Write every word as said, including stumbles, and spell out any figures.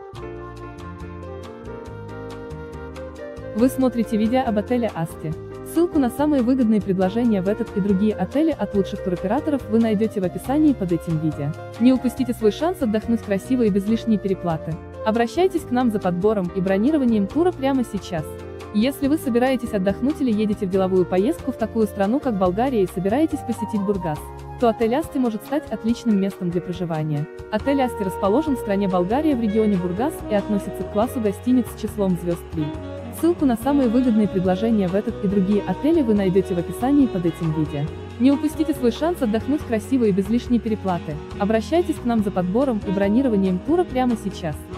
Вы смотрите видео об отеле Асти. Ссылку на самые выгодные предложения в этот и другие отели от лучших туроператоров вы найдете в описании под этим видео. Не упустите свой шанс отдохнуть красиво и без лишней переплаты. Обращайтесь к нам за подбором и бронированием тура прямо сейчас. Если вы собираетесь отдохнуть или едете в деловую поездку в такую страну, как Болгария, и собираетесь посетить Бургас, то отель Асти может стать отличным местом для проживания. Отель Асти расположен в стране Болгария в регионе Бургас и относится к классу гостиниц с числом звезд три. Ссылку на самые выгодные предложения в этот и другие отели вы найдете в описании под этим видео. Не упустите свой шанс отдохнуть красиво и без лишней переплаты. Обращайтесь к нам за подбором и бронированием тура прямо сейчас.